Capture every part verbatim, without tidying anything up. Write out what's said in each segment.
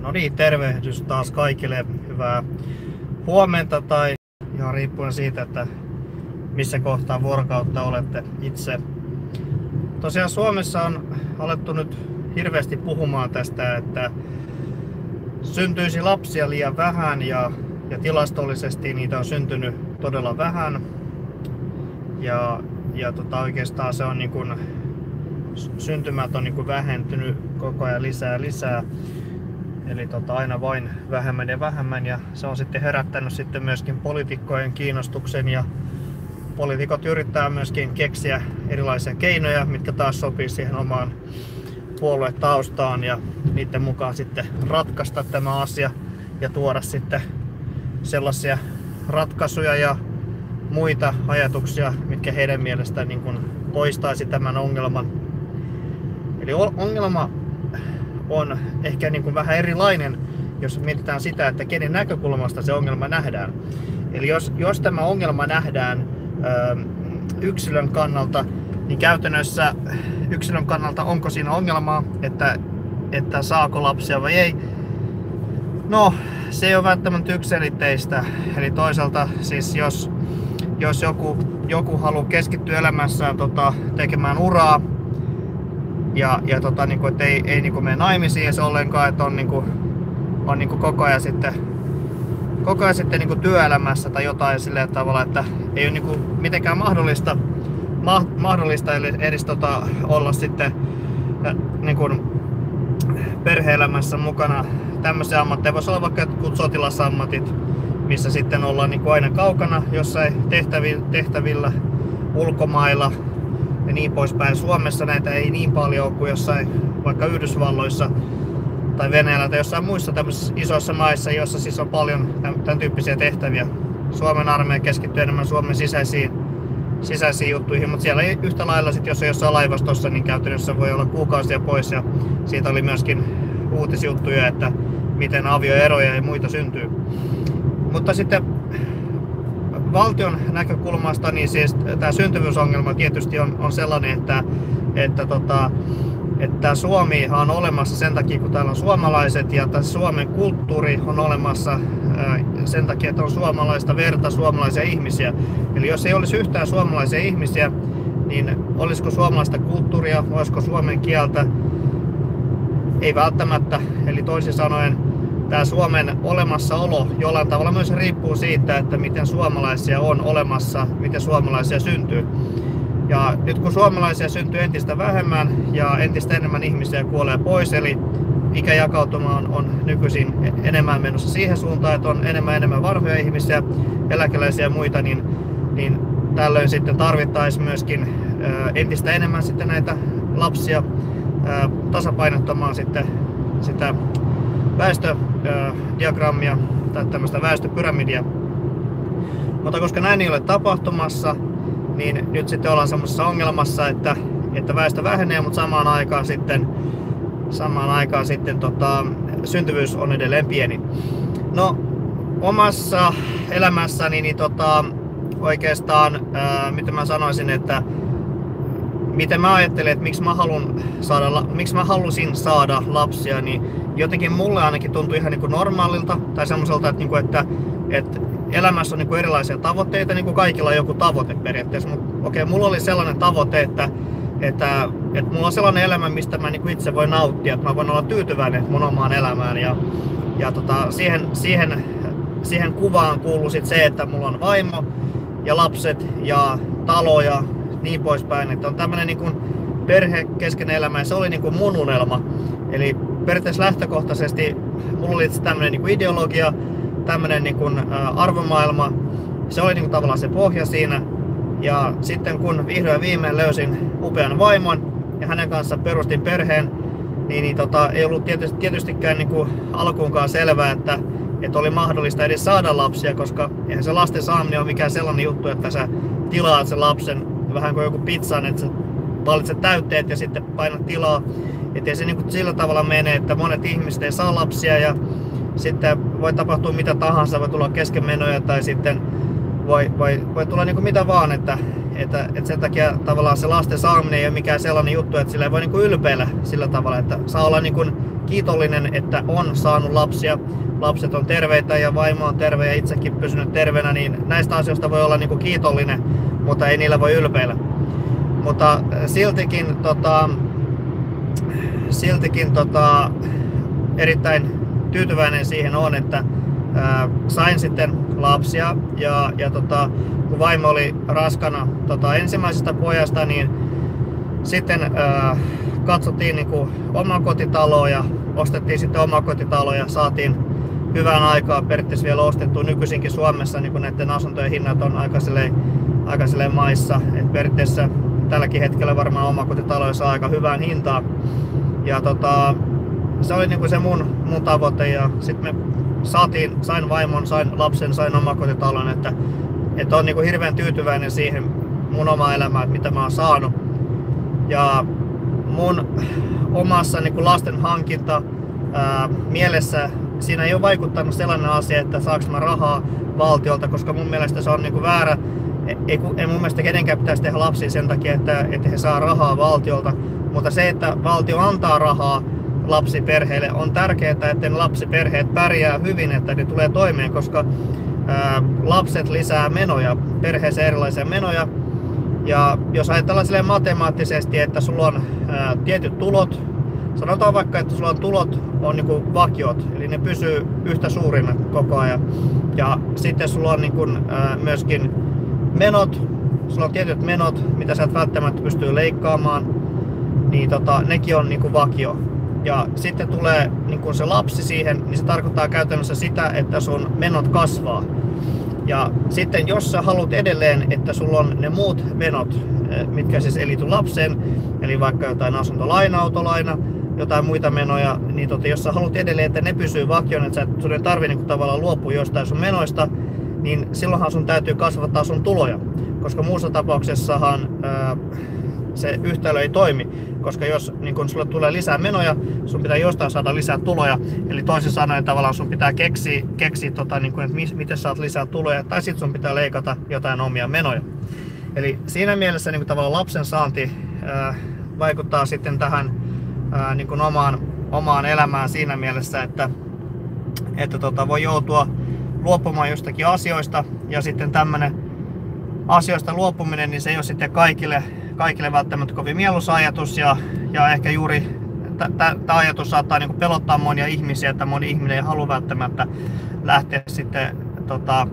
No niin, tervehdys taas kaikille. Hyvää huomenta tai ihan riippuen siitä, että missä kohtaa vuorokautta olette itse. Tosiaan Suomessa on alettu nyt hirveästi puhumaan tästä, että syntyisi lapsia liian vähän ja, ja tilastollisesti niitä on syntynyt todella vähän. Ja, ja tota, oikeastaan se on niin kuin, syntymät on niin kuin vähentynyt koko ajan lisää ja lisää. Eli tota, aina vain vähemmän ja vähemmän, ja se on sitten herättänyt sitten myöskin poliitikkojen kiinnostuksen, ja poliitikot yrittää myöskin keksiä erilaisia keinoja, mitkä taas sopii siihen omaan puoluetaustaan, ja niiden mukaan sitten ratkaista tämä asia ja tuoda sitten sellaisia ratkaisuja ja muita ajatuksia, mitkä heidän mielestään niin kuin poistaisi tämän ongelman. Eli ongelma on ehkä niin kuin vähän erilainen, jos mietitään sitä, että kenen näkökulmasta se ongelma nähdään. Eli jos, jos tämä ongelma nähdään ö, yksilön kannalta, niin käytännössä yksilön kannalta onko siinä ongelmaa, että, että saako lapsia vai ei. No, se ei ole välttämättä yksiselitteistä. Eli toisaalta siis jos, jos joku, joku haluaa keskittyä elämässään tota, tekemään uraa, Ja, ja tota, niin kuin, että ei, ei niin kuin mene naimisiin ja se ollenkaan, että on, niin kuin, on niin kuin koko ajan sitten, koko ajan sitten niin kuin työelämässä tai jotain sillä tavalla, että ei ole niin kuin mitenkään mahdollista, ma, mahdollista edes tota, olla sitten niin kuin perhe-elämässä mukana. Tämmöisiä ammatteja voisi olla vaikka sotilasammatit, missä sitten ollaan niin kuin aina kaukana jossain tehtävillä, tehtävillä ulkomailla. Ja niin poispäin. Suomessa näitä ei niin paljon ole kuin jossain vaikka Yhdysvalloissa tai Venäjällä tai jossain muissa tämmöisissä isoissa maissa, joissa siis on paljon tämän tyyppisiä tehtäviä. Suomen armeija keskittyy enemmän Suomen sisäisiin, sisäisiin juttuihin, mutta siellä ei yhtä lailla sit, jos on jossain laivastossa, niin käytännössä voi olla kuukausia pois, ja siitä oli myöskin uutisjuttuja, että miten avioeroja ja muita syntyy. Mutta sitten valtion näkökulmasta niin siis tämä syntyvyysongelma tietysti on, on sellainen, että, että, tota, että Suomi on olemassa sen takia, kun täällä on suomalaiset, ja tässä Suomen kulttuuri on olemassa ää, sen takia, että on suomalaista verta, suomalaisia ihmisiä. Eli jos ei olisi yhtään suomalaisia ihmisiä, niin olisiko suomalaista kulttuuria, olisiko suomen kieltä? Ei välttämättä. Eli toisin sanoen tämä Suomen olemassaolo jollain tavalla myös riippuu siitä, että miten suomalaisia on olemassa, miten suomalaisia syntyy. Ja nyt kun suomalaisia syntyy entistä vähemmän ja entistä enemmän ihmisiä kuolee pois, eli ikäjakautuma on, on nykyisin enemmän menossa siihen suuntaan, että on enemmän enemmän vanhoja ihmisiä, eläkeläisiä ja muita, niin, niin tällöin sitten tarvittaisiin myöskin ää, entistä enemmän sitten näitä lapsia ää, tasapainottamaan sitten sitä väestödiagrammia tai tämmöistä väestöpyramidia. Mutta koska näin ei ole tapahtumassa, niin nyt sitten ollaan semmoisessa ongelmassa, että, että väestö vähenee, mutta samaan aikaan sitten, samaan aikaan sitten tota, syntyvyys on edelleen pieni. No, omassa elämässäni niin tota, oikeastaan, ää, mitä mä sanoisin, että miten mä ajattelen, että miksi mä, halun saada, miksi mä halusin saada lapsia, niin jotenkin mulle ainakin tuntui ihan niin kuin normaalilta tai semmoiselta, että, että, että elämässä on niin kuin erilaisia tavoitteita, niin kuin kaikilla on joku tavoite periaatteessa. Mutta okei, mulla oli sellainen tavoite, että, että, että mulla on sellainen elämä, mistä mä niin kuin itse voin nauttia, että mä voin olla tyytyväinen mun omaan elämään. Ja, ja tota, siihen, siihen, siihen kuvaan kuuluu sit se, että mulla on vaimo ja lapset ja talo ja niin poispäin, että on tämmönen niin kuin perhekeskeinen elämä, ja se oli niin kuin mun unelma. Eli periaatteessa lähtökohtaisesti mulla oli tämmönen niin kuin ideologia, tämmönen niin kuin arvomaailma, se oli niin kuin tavallaan se pohja siinä. Ja sitten kun vihdoin ja viimein löysin upean vaimon ja hänen kanssa perustin perheen, niin, niin tota, ei ollut tietysti, tietystikään niin kuin alkuunkaan selvää, että, että oli mahdollista edes saada lapsia, koska eihän se lasten saaminen ole mikään sellainen juttu, että sä tilaat sen lapsen vähän kuin joku pizzan, että sä valitset täytteet ja sitten painat tilaa. Että ei se niin kuin sillä tavalla mene, että monet ihmiset ei saa lapsia ja sitten voi tapahtua mitä tahansa, voi tulla keskenmenoja tai sitten voi, voi, voi tulla niin kuin mitä vaan, että että, että sen takia tavallaan se lasten saaminen ei ole mikään sellainen juttu, että sillä ei voi niin kuin ylpeillä sillä tavalla, että saa olla niin kuin kiitollinen, että on saanut lapsia, lapset on terveitä ja vaimo on terve ja itsekin pysynyt terveenä, niin näistä asioista voi olla niin kuin kiitollinen, mutta ei niillä voi ylpeillä. Mutta siltikin, tota, siltikin tota, erittäin tyytyväinen siihen on, että ää, sain sitten lapsia ja, ja tota, kun vaimo oli raskana tota, ensimmäisestä pojasta, niin sitten ää, katsottiin niin kuin omakotitaloa ja ostettiin sitten omakotitalo ja saatiin hyvän aikaa periaatteessa vielä ostettua. Nykyisinkin Suomessa niin kuin näiden asuntojen hinnat on aika silleen, aika silleen maissa, että periaatteessa tälläkin hetkellä varmaan omakotitaloja saa aika hyvään hintaan. Ja tota, se oli niin kuin se mun, mun tavoite ja sitten me saatiin, sain vaimon, sain lapsen, sain omakotitalon, että, että on niin kuin hirveän tyytyväinen siihen mun omaan elämään, että mitä mä oon saanut. Ja mun omassa niin kuin lasten hankinta ää, mielessä siinä ei ole vaikuttanut sellainen asia, että saanko mä rahaa valtiolta, koska mun mielestä se on niin kuin väärä. Ei, ei mun mielestä kenenkään pitäisi tehdä lapsia sen takia, että, että he saa rahaa valtiolta, mutta se, että valtio antaa rahaa lapsiperheille, on tärkeää, että ne lapsiperheet pärjää hyvin, että ne tulee toimeen, koska ää, lapset lisää menoja, perheeseen erilaisia menoja. Ja jos ajatellaan silleen matemaattisesti, että sulla on ää, tietyt tulot, sanotaan vaikka, että sulla on tulot on niinku vakiot, eli ne pysyy yhtä suurina koko ajan. Ja sitten sulla on niinku, ää, myöskin menot, sulla on tietyt menot, mitä sä et välttämättä pystyy leikkaamaan, niin tota, nekin on niinku vakio. Ja sitten tulee niinku se lapsi siihen, niin se tarkoittaa käytännössä sitä, että sun menot kasvaa. Ja sitten jos sä haluat edelleen, että sulla on ne muut menot, mitkä siis ei liity lapseen, eli vaikka jotain asuntolaina, autolaina, jotain muita menoja, niin tota, jos sä haluat edelleen, että ne pysyy vakion, että sä, sun ei tarvitse niin tavallaan luopua jostain sun menoista, niin silloinhan sun täytyy kasvattaa sun tuloja, koska muussa tapauksessahan ää, se yhtälö ei toimi, koska jos niin kun sulle tulee lisää menoja, sun pitää jostain saada lisää tuloja, eli toisin sanoen tavallaan sun pitää keksiä, keksiä tota, niin kun, että miten saat lisää tuloja, tai sitten sun pitää leikata jotain omia menoja. Eli siinä mielessä niin kun tavallaan lapsen saanti ää, vaikuttaa sitten tähän ää, niin kun omaan, omaan elämään siinä mielessä, että, että tota, voi joutua luopumaan jostakin asioista, ja sitten tämmönen asioista luopuminen, niin se ei ole sitten kaikille kaikille välttämättä kovin mieluisa ajatus ja, ja ehkä juuri tämä ajatus saattaa niinku pelottaa monia ihmisiä, että moni ihminen ei halua välttämättä lähteä sitten tota,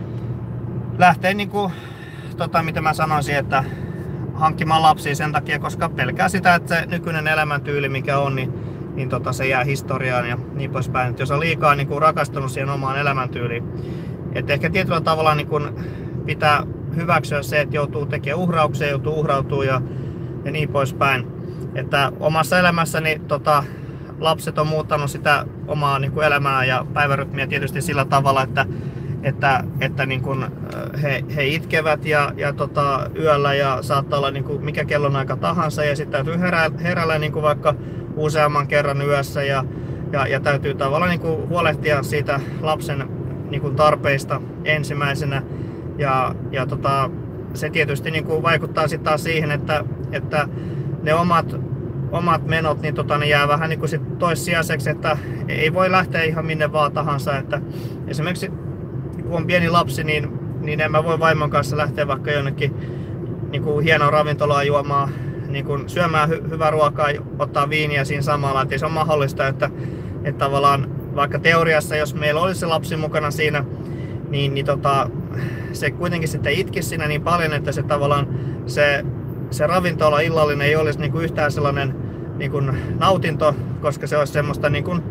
lähteä niinku, tota, mitä mä sanoisin, että hankkimaan lapsia sen takia, koska pelkää sitä, että se nykyinen elämäntyyli mikä on, niin, niin tota, se jää historiaan ja niin poispäin. Et jos on liikaa niinku rakastunut siihen omaan elämäntyyliin, että ehkä tietyllä tavalla niinku pitää hyväksyä se, että joutuu tekemään uhrauksia, joutuu uhrautua ja, ja niin poispäin. Että omassa elämässäni tota, lapset on muuttanut sitä omaa niin kuin elämää ja päivärytmiä tietysti sillä tavalla, että, että, että niin kuin, he, he itkevät ja, ja tota, yöllä ja saattaa olla niin kuin mikä kellonaika tahansa ja sitten täytyy herää, herällä niin kuin vaikka useamman kerran yössä ja, ja, ja täytyy tavallaan niin kuin huolehtia siitä lapsen niin kuin tarpeista ensimmäisenä. Ja, ja tota, se tietysti niin kuin vaikuttaa sitten taas siihen, että, että ne omat, omat menot niin tota, ne jää vähän niin kuin sit toissijaiseksi, että ei voi lähteä ihan minne vaan tahansa. Että esimerkiksi kun on pieni lapsi, niin, niin en mä voi vaimon kanssa lähteä vaikka jonnekin niin kuin hienoa ravintolaa juomaan, niin kuin syömään hy, hyvää ruokaa, ottaa viiniä siinä samalla. Että se on mahdollista, että, että tavallaan vaikka teoriassa, jos meillä olisi se lapsi mukana siinä, niin, niin tota, se kuitenkin sitten itkisi siinä niin paljon, että se tavallaan se, se ravintola illallinen ei olisi niin kuin yhtään sellainen niin kuin nautinto, koska se olisi semmoista niin kuin,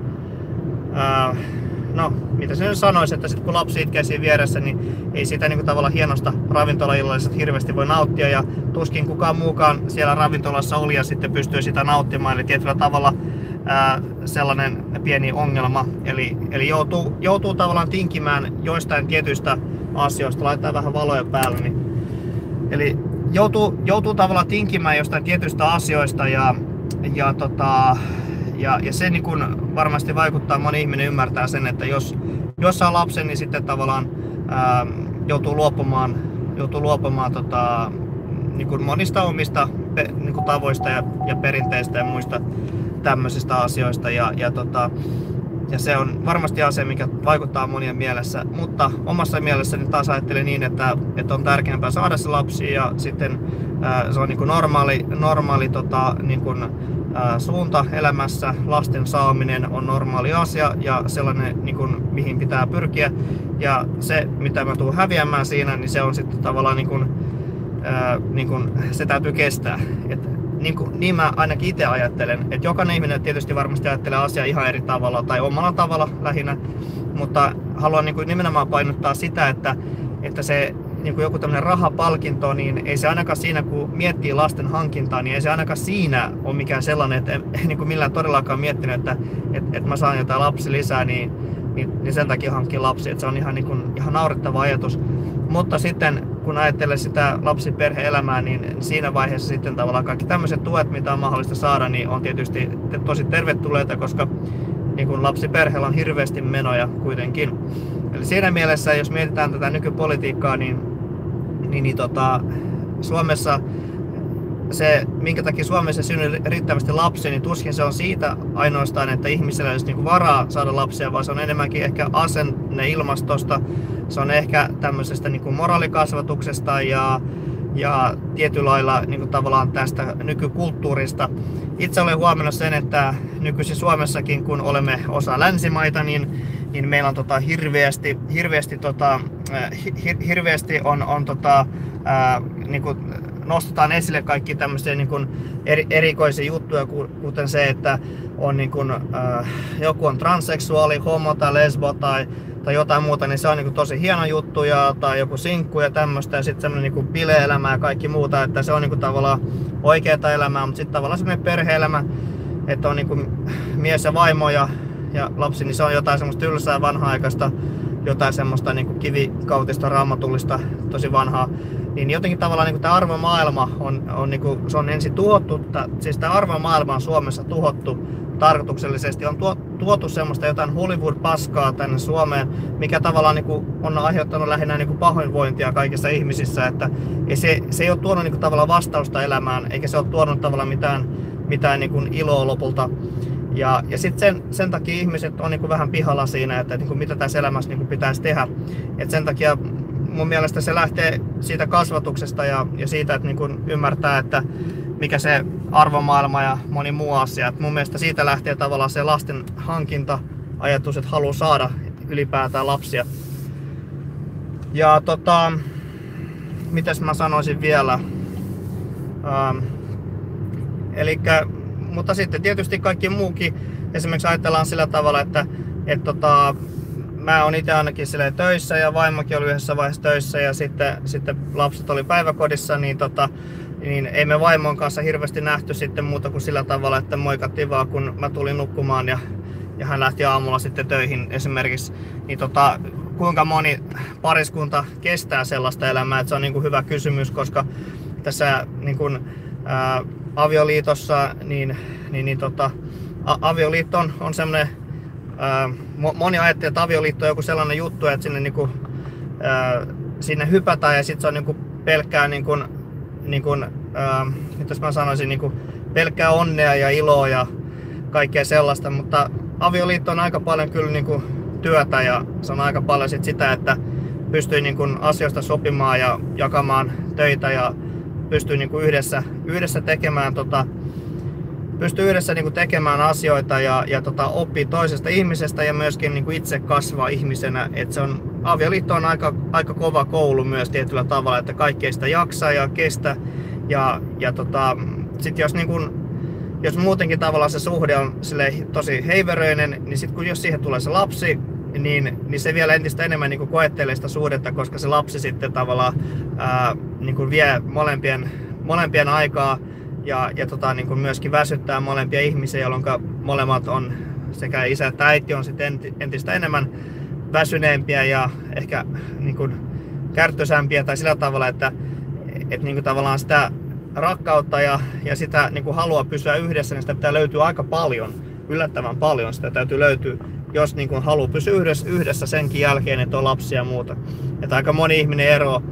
ää, no mitä se nyt sanoisi, että sit kun lapsi itkee siinä vieressä, niin ei sitä niin kuin tavallaan hienosta ravintola-illallisesta hirveästi voi nauttia ja tuskin kukaan muukaan siellä ravintolassa oli ja sitten pystyy sitä nauttimaan, eli tietyllä tavalla ää, sellainen pieni ongelma, eli, eli joutuu, joutuu tavallaan tinkimään joistain tietyistä asioista, laittaa vähän valoja päälle, niin, eli joutuu, joutuu tavallaan tinkimään jostain tietyistä asioista ja, ja, tota, ja, ja se niin kun varmasti vaikuttaa, moni ihminen ymmärtää sen, että jos, jos saa lapsen, niin sitten tavallaan ää, joutuu luopumaan, joutuu luopumaan tota, niin kuin monista omista niin kuin tavoista ja, ja perinteistä ja muista tämmöisistä asioista. Ja, ja, tota, ja se on varmasti asia, mikä vaikuttaa monien mielessä, mutta omassa mielessäni taas ajattelen niin, että, että on tärkeämpää saada se lapsi ja sitten ää, se on niin kuin normaali, normaali tota, niin kuin, ää, suunta elämässä. Lasten saaminen on normaali asia ja sellainen, niin kuin, mihin pitää pyrkiä. Ja se, mitä mä tuun häviämään siinä, niin se on sitten tavallaan niin kuin, ää, niin kuin, se täytyy kestää. Et, niin, kuin, niin mä ainakin itse ajattelen, että jokainen ihminen tietysti varmasti ajattelee asiaa ihan eri tavalla tai omalla tavalla lähinnä, mutta haluan niin kuin nimenomaan painottaa sitä, että, että se niin kuin joku tämmöinen rahapalkinto, niin ei se ainakaan siinä, kun miettii lasten hankintaa, niin ei se ainakaan siinä ole mikään sellainen, että en niin kuin millään todellakaan miettinyt, että, että, että mä saan jotain lapsi lisää, niin, niin, niin sen takia hankkia lapsi, että se on ihan, niin kuin, ihan naurettava ajatus. Mutta sitten kun ajattelee sitä lapsiperhe-elämää, niin siinä vaiheessa sitten tavallaan kaikki tämmöiset tuet, mitä on mahdollista saada, niin on tietysti tosi tervetulleita, koska niin kuin lapsiperheellä on hirveästi menoja kuitenkin. Eli siinä mielessä, jos mietitään tätä nykypolitiikkaa, niin, niin, niin tota, Suomessa se, minkä takia Suomessa syntyy riittävästi lapsia, niin tuskin se on siitä ainoastaan, että ihmisellä olisi niin kuin varaa saada lapsia, vaan se on enemmänkin ehkä asenne ilmastosta, se on ehkä tämmöisestä niin kuin moraalikasvatuksesta ja, ja tietyllä lailla niin kuin tavallaan tästä nykykulttuurista. Itse olen huomannut sen, että nykyisin Suomessakin, kun olemme osa länsimaita, niin, niin meillä on tota hirveästi, hirveästi, tota, hir, hirveästi on, on tota, ää, niin kuin nostetaan esille kaikki tämmöisiä niin kuin eri, erikoisia juttuja, kuten se, että on niin kuin, äh, joku on transseksuaali, homo tai lesbo tai, tai jotain muuta, niin se on niin kuin tosi hieno juttu, ja, tai joku sinkku ja tämmöistä, ja sitten semmoinen niin kuin bile-elämä ja kaikki muuta, että se on niin kuin tavallaan oikeata elämää, mutta sitten tavallaan semmoinen perhe-elämä, että on niin kuin mies ja vaimo ja, ja lapsi, niin se on jotain semmoista tylsää vanha-aikaista, jotain semmoista niin kuin kivikautista, raamatullista, tosi vanhaa. Niin jotenkin tavallaan niin tämä arvomaailma on, on, niin kuin, se on ensin tuhottu, siis tämä arvomaailma on Suomessa tuhottu tarkoituksellisesti. On tuotu semmoista jotain Hollywood-paskaa tänne Suomeen, mikä tavallaan niin kuin, on aiheuttanut lähinnä niin kuin pahoinvointia kaikissa ihmisissä. Että ei se, se ei ole tuonut niin kuin, tavallaan vastausta elämään, eikä se ole tuonut tavallaan mitään, mitään niin kuin iloa lopulta. Ja, ja sitten sen, sen takia ihmiset on niin kuin vähän pihalla siinä, että niin kuin, mitä tässä elämässä niin kuin pitäisi tehdä. Et sen takia mun mielestä se lähtee siitä kasvatuksesta ja, ja siitä, että niin kun ymmärtää, että mikä se arvomaailma ja moni muu asia. Et mun mielestä siitä lähtee tavallaan se lasten hankinta-ajatus, että haluaa saada ylipäätään lapsia. Ja tota, mitäs mä sanoisin vielä? Ähm, elikkä, mutta sitten tietysti kaikki muukin. Esimerkiksi ajatellaan sillä tavalla, että et tota, mä oon itse ainakin silleen töissä ja vaimokin oli yhdessä vaiheessa töissä ja sitten, sitten lapset oli päiväkodissa, niin, tota, niin ei me vaimon kanssa hirveästi nähty sitten muuta kuin sillä tavalla, että moikattiin vaan kun mä tulin nukkumaan ja, ja hän lähti aamulla sitten töihin esimerkiksi. Niin tota, kuinka moni pariskunta kestää sellaista elämää, että se on niin kuin hyvä kysymys, koska tässä niin kuin, ää, avioliitossa niin, niin, niin tota, a, avioliitto on, on semmoinen. Ää, moni ajattelee, että avioliitto on joku sellainen juttu, että sinne, niinku, ää, sinne hypätään ja sitten se on niinku pelkkää, niinku, niinku, ää, mitäs mä sanoisin, niinku, pelkkää onnea ja iloa ja kaikkea sellaista, mutta avioliitto on aika paljon kyllä niinku, työtä ja se on aika paljon sit sitä, että pystyy niinku, asioista sopimaan ja jakamaan töitä ja pystyy niinku, yhdessä, yhdessä tekemään tota, pystyy yhdessä niin kuin, tekemään asioita ja, ja tota, oppii toisesta ihmisestä ja myöskin niin kuin, itse kasvaa ihmisenä. Et se on, avioliitto on aika, aika kova koulu myös tietyllä tavalla, että kaikki sitä jaksaa ja kestä. Ja, ja tota, sit jos, niin kuin, jos muutenkin tavallaan se suhde on silleen, tosi heiveröinen, niin sit kun jos siihen tulee se lapsi, niin, niin se vielä entistä enemmän niin kuin, koettelee sitä suhdetta, koska se lapsi sitten tavallaan ää, niin kuin, vie molempien, molempien aikaa. Ja, ja tota, niin kuin myöskin väsyttää molempia ihmisiä, jolloin molemmat on, sekä isä että äiti on sitten entistä enemmän väsyneempiä ja ehkä niin kuin kärttösämpiä tai sillä tavalla, että, että niin kuin tavallaan sitä rakkautta ja, ja sitä niin kuin halua pysyä yhdessä, niin sitä pitää löytyä aika paljon, yllättävän paljon sitä täytyy löytyä, jos niin kuin haluaa pysyä yhdessä, yhdessä senkin jälkeen, että on lapsia ja muuta. Että aika moni ihminen ero,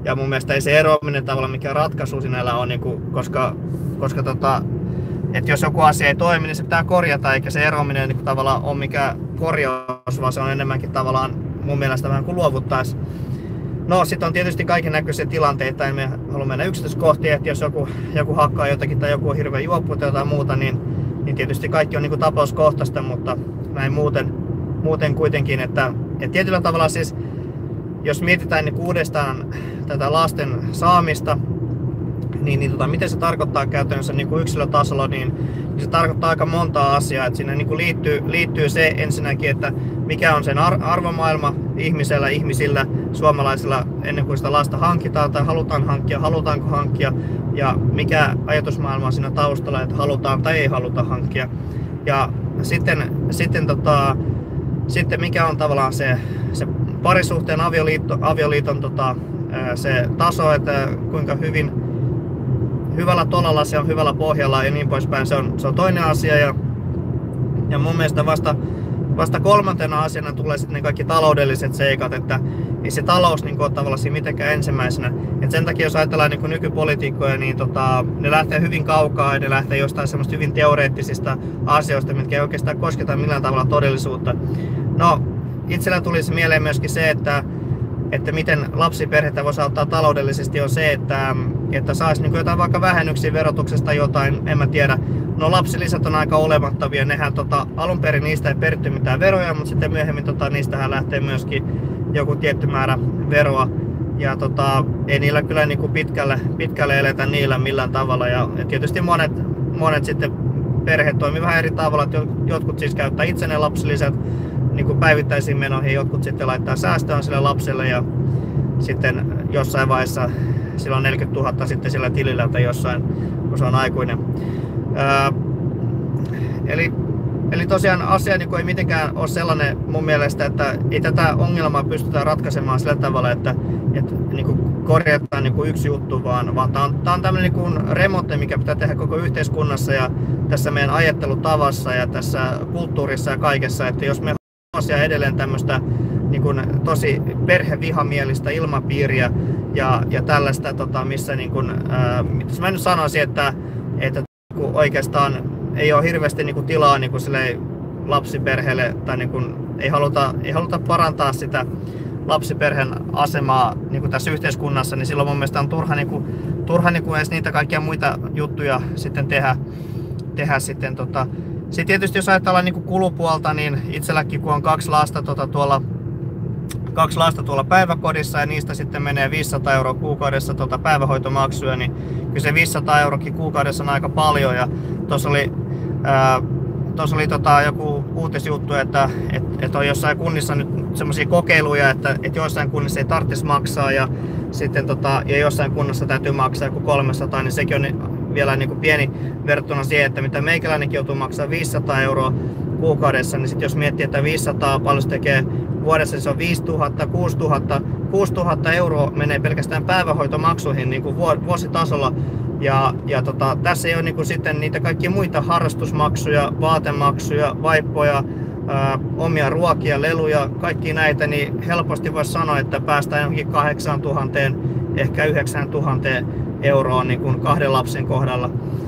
ja mun mielestä ei se eroaminen tavallaan mikään ratkaisu sinällä on, niin kuin, koska, koska tota, että jos joku asia ei toimi, niin se pitää korjata, eikä se eroaminen niin kuin, tavallaan ole mikään korjaus, vaan se on enemmänkin tavallaan mun mielestä vähän kuin luovuttaisi. No sitten on tietysti kaiken näköisiä tilanteita, en me halua mennä yksityiskohtiin, että jos joku, joku hakkaa jotakin tai joku on hirveän juoppu tai jotain muuta, niin, niin tietysti kaikki on niin kuin tapauskohtaista, mutta näin muuten, muuten kuitenkin, että, että tietyllä tavalla siis, jos mietitään niin uudestaan tätä lasten saamista, niin, niin tota, miten se tarkoittaa käytännössä niin kuin yksilötasolla, niin, niin se tarkoittaa aika montaa asiaa. Että siinä niin kuin liittyy, liittyy se ensinnäkin, että mikä on sen arvomaailma ihmisellä, ihmisillä, suomalaisilla ennen kuin sitä lasta hankitaan tai halutaan hankkia, halutaanko hankkia ja mikä ajatusmaailma on siinä taustalla, että halutaan tai ei haluta hankkia. Ja sitten, sitten, tota, sitten mikä on tavallaan se, se parisuhteen avioliitto, avioliiton tota, se taso, että kuinka hyvin hyvällä tolalla se on, hyvällä pohjalla ja niin poispäin. Se on, se on toinen asia ja, ja mun mielestä vasta, vasta kolmantena asiana tulee sitten ne kaikki taloudelliset seikat, että ei se talous niin ole tavallaan siinä mitenkään ensimmäisenä. Et sen takia jos ajatellaan niin nykypolitiikkoja, niin tota, ne lähtee hyvin kaukaa ja ne lähtee jostain semmoista hyvin teoreettisista asioista, mitkä ei oikeastaan kosketa millään tavalla todellisuutta. No, itsellä tulisi mieleen myöskin se, että että miten lapsiperhettä voisi auttaa taloudellisesti on se, että, että saisi niin jotain vaikka vähennyksiä verotuksesta jotain, en mä tiedä. No lapsilisät on aika olemattomia, nehän tota, alun perin niistä ei peritty mitään veroja, mutta sitten myöhemmin tota, niistähän lähtee myöskin joku tietty määrä veroa. Ja tota, ei niillä kyllä niin kuin pitkälle, pitkälle eletä niillä millään tavalla. Ja, ja tietysti monet, monet sitten perheet toimii vähän eri tavalla, että jotkut siis käyttää itse ne lapsilisät niin kuin päivittäisiin menoihin, jotkut sitten laittaa säästöä sille lapselle ja sitten jossain vaiheessa sillä on neljäkymmentätuhatta sitten sillä tilillä tai jossain, kun se on aikuinen. Ää, eli, eli tosiaan asia niin kuin ei mitenkään ole sellainen mun mielestä, että ei tätä ongelmaa pystytä ratkaisemaan sillä tavalla, että, että niin kuin korjataan niin kuin yksi juttu, vaan, vaan tämä on, tämä on tämmöinen niin kuin remontti, mikä pitää tehdä koko yhteiskunnassa ja tässä meidän ajattelutavassa ja tässä kulttuurissa ja kaikessa, että jos me asia edelleen tämmöistä niin kuin tosi perhevihamielistä ilmapiiriä ja, ja tällaista, tota, missä niin kuin, ää, mä nyt sanoisin, että, että oikeastaan ei ole hirveästi niin kuin tilaa niin kuin lapsiperheelle tai niin kuin, ei, haluta, ei haluta parantaa sitä lapsiperheen asemaa niin kuin tässä yhteiskunnassa, niin silloin mun mielestä on turha, niin kuin, turha niin kuin edes niitä kaikkia muita juttuja sitten tehdä, tehdä sitten tota, sitten tietysti jos ajatellaan niin kuin kulupuolta, niin itselläkin kun on kaksi lasta, tuota, tuolla, kaksi lasta tuolla päiväkodissa ja niistä sitten menee viisisataa euroa kuukaudessa tuota päivähoitomaksuja, niin kyllä se viisisataa euroakin kuukaudessa on aika paljon. Ja tuossa oli, ää, tuossa oli tota, joku uutisjuttu, että et, et on jossain kunnissa nyt semmoisia kokeiluja, että et joissain kunnissa ei tarvitsisi maksaa ja, sitten, tota, ja jossain kunnassa täytyy maksaa joku kolmesataa, niin sekin on vielä niin kuin pieni verrattuna siihen, että mitä meikäläinenkin joutuu maksaa viisisataa euroa kuukaudessa, niin sitten jos miettii, että viisisataa paljon se tekee vuodessa, niin se on viisituhatta, kuusituhatta, kuusituhatta euroa menee pelkästään päivähoitomaksuihin niin kuin vuositasolla. Ja, ja tota, tässä ei ole niin kuin sitten niitä kaikkia muita harrastusmaksuja, vaatemaksuja, vaippoja, ää, omia ruokia, leluja, kaikki näitä, niin helposti voisi sanoa, että päästään johonkin kahdeksantuhatta, ehkä yhdeksäntuhatta euroa niin kuin kahden lapsen kohdalla.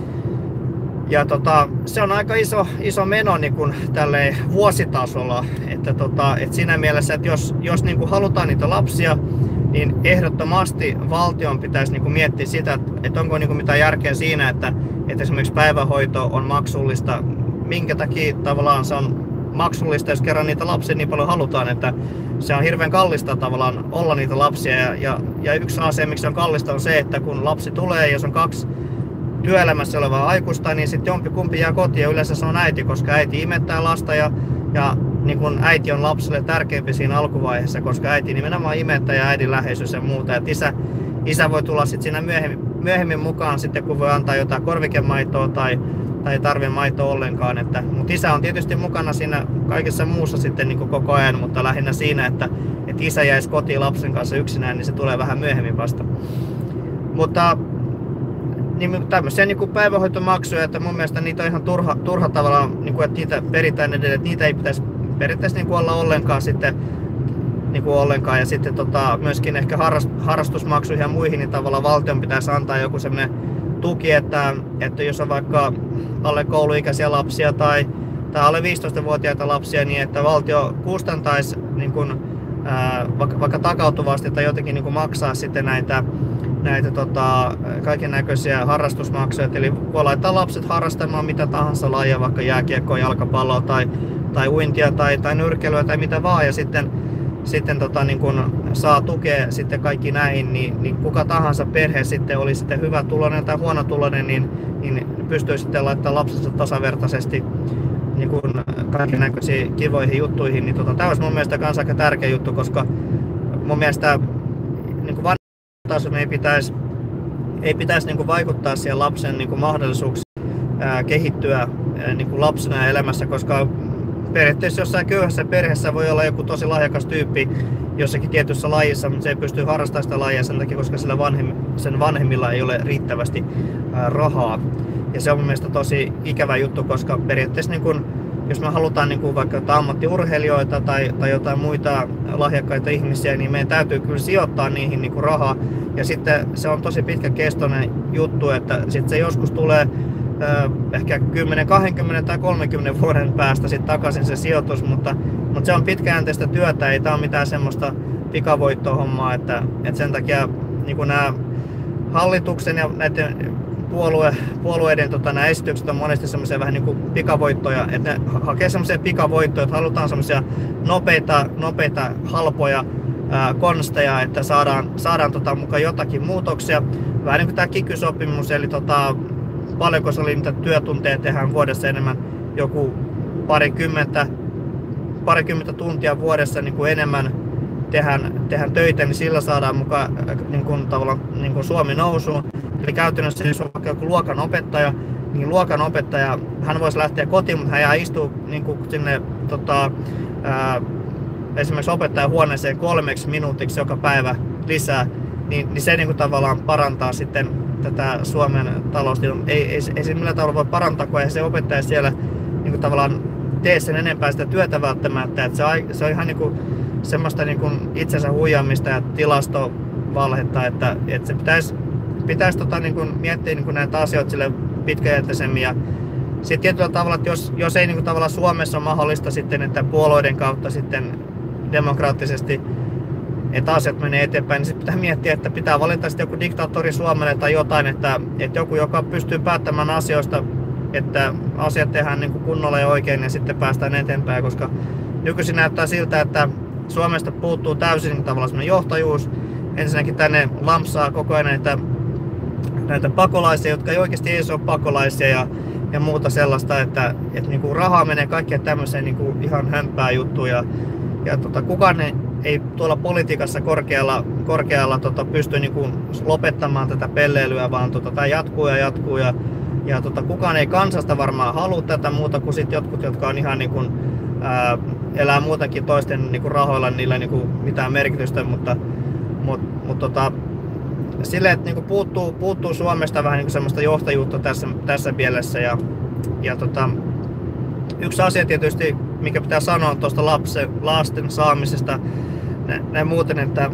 Ja tota, se on aika iso, iso meno niin kuin tälleen vuositasolla, että tota, et siinä mielessä, että jos, jos niin kuin halutaan niitä lapsia, niin ehdottomasti valtion pitäisi niin kuin miettiä sitä, että, että onko niin kuin mitään järkeä siinä, että, että esimerkiksi päivähoito on maksullista, minkä takia tavallaan se on maksullista, jos kerran niitä lapsia niin paljon halutaan, että se on hirveän kallista tavallaan olla niitä lapsia. Ja, ja, ja yksi asia, miksi se on kallista, on se, että kun lapsi tulee, jos on kaksi työelämässä olevaa aikuista, niin sitten jompikumpi jää kotiin ja yleensä se on äiti, koska äiti imettää lasta ja, ja niin kun äiti on lapselle tärkeämpi siinä alkuvaiheessa, koska äiti nimenomaan imettää ja äidin läheisyys ja muuta. Et isä, isä voi tulla sitten siinä myöhemmin, myöhemmin mukaan sitten, kun voi antaa jotain korvikemaitoa tai tai ei tarvitse maitoa ollenkaan, että, mutta isä on tietysti mukana siinä kaikessa muussa sitten niin kuin koko ajan, mutta lähinnä siinä, että, että isä jäisi kotiin lapsen kanssa yksinään, niin se tulee vähän myöhemmin vasta. Mutta niin tämmöisiä niin kuin päivähoitomaksuja, että mun mielestä niitä on ihan turha, turha tavalla, niin kuin, että niitä peritään edelleen, että niitä ei pitäisi periaatteessa niin kuin olla ollenkaan sitten niin kuin ollenkaan. Ja sitten tota, myöskin ehkä harrastusmaksuihin ja muihin, niin tavallaan valtion pitäisi antaa joku sellainen tuki, että, että jos on vaikka alle kouluikäisiä lapsia tai, tai alle viisitoistavuotiaita lapsia, niin että valtio kustantaisi niin kuin, ää, vaikka, vaikka takautuvasti tai jotenkin niin kuin maksaa sitten näitä, näitä tota, kaiken näköisiä harrastusmaksuja. Eli voi laittaa lapset harrastamaan mitä tahansa lajia, vaikka jääkiekkoa, jalkapalloa tai, tai uintia tai, tai nyrkkeilyä tai mitä vaan. Ja sitten sitten tota, niin kun saa tukea sitten kaikki näihin, niin, niin kuka tahansa perhe sitten oli sitten hyvä tuloinen tai huono tuloinen, niin, niin pystyy sitten laittamaan lapsensa tasavertaisesti niin kun kaiken näköisiin kivoihin juttuihin. Niin tota, tämä olisi mun mielestä myös aika tärkeä juttu, koska mun mielestä niin vanhemmuustason ei pitäisi, ei pitäisi niin kun vaikuttaa siihen lapsen niin kun mahdollisuuksiin ää, kehittyä ää, niin kun lapsena ja elämässä, koska periaatteessa jossain köyhässä perheessä voi olla joku tosi lahjakas tyyppi jossakin tietyssä lajissa, mutta se ei pysty harrastamaan sitä lajia sen takia, koska sillä vanhem, sen vanhemmilla ei ole riittävästi ää, rahaa. Ja se on mun mielestä tosi ikävä juttu, koska periaatteessa niin kun, jos me halutaan niin kun vaikka jotain ammattiurheilijoita tai, tai jotain muita lahjakkaita ihmisiä, niin meidän täytyy kyllä sijoittaa niihin niin kun rahaa. Ja sitten se on tosi pitkäkestoinen juttu, että sitten se joskus tulee ehkä kymmenen, kaksikymmentä tai kolmekymmentä vuoden päästä sitten takaisin se sijoitus, mutta, mutta se on pitkäjänteistä työtä, ei tämä ole mitään semmoista pikavoittohommaa, että, että sen takia niin nämä hallituksen ja näiden puolue, puolueiden tota, nämä esitykset on monesti semmoisia vähän niin kuin pikavoittoja, että ne hakee semmoisia pikavoittoja, että halutaan semmoisia nopeita, nopeita halpoja ää, konsteja, että saadaan, saadaan tota, mukaan jotakin muutoksia, vähän niin kuin tämä kiky-sopimus, eli tota, paljonko se oli niitä työtunteja tehdään vuodessa enemmän, joku parikymmentä, parikymmentä tuntia vuodessa niin kuin enemmän tehdään, tehdään töitä, niin sillä saadaan mukaan niin kuin, tavallaan niin kuin Suomi nousuun. Eli käytännössä jos on vaikka joku luokanopettaja, niin luokanopettaja, hän voisi lähteä kotiin, mutta hän jää istua niin kuin sinne tota, ää, esimerkiksi opettajahuoneeseen kolmeksi minuutiksi joka päivä lisää, niin, niin se niin kuin tavallaan parantaa sitten tätä Suomen taloustilannetta. Ei, ei, ei se millään tavalla voi parantaa, kun ei se opettaja siellä niin kuin tavallaan tee sen enempää sitä työtä välttämättä. Että se, on, se on ihan niin kuin semmoista niin kuin itsensä huijaamista ja tilastovalhetta, että, että se pitäisi, pitäisi tota, niin kuin miettiä niin kuin näitä asioita sille pitkäjänteisemmin. Ja sitten tietyllä tavalla, että jos, jos ei niin kuin tavallaan Suomessa ole mahdollista sitten, että puolueiden kautta sitten demokraattisesti että asiat menee eteenpäin, niin sitten pitää miettiä, että pitää valita sitten joku diktaattori Suomelle tai jotain, että, että joku, joka pystyy päättämään asioista, että asiat tehdään niin kuin kunnolla ja oikein ja sitten päästään eteenpäin, koska nykyisin näyttää siltä, että Suomesta puuttuu täysin tavallaan semmoinen johtajuus. Ensinnäkin tänne lampsaa koko ajan näitä, näitä pakolaisia, jotka ei oikeasti edes ole pakolaisia ja, ja muuta sellaista, että, että niin kuin rahaa menee kaikkea tämmöiseen niin kuin ihan hömpää juttuun ja, ja tota, kukaan ei, ei tuolla politiikassa korkealla, korkealla tota, pysty niin kuin lopettamaan tätä pelleilyä, vaan tota, tämä jatkuu ja jatkuu ja, ja tota, kukaan ei kansasta varmaan halua tätä muuta kuin sit jotkut, jotka on ihan niin kuin, ää, elää muutenkin toisten niin kuin rahoilla, niillä ei niin kuin mitään merkitystä, mutta mut, mut, tota, silleen, että niin kuin puuttuu, puuttuu Suomesta vähän niin kuin semmoista johtajuutta tässä, tässä mielessä ja, ja tota, yksi asia tietysti, mikä pitää sanoa tuosta lapsen, lasten saamisesta näin muuten, että,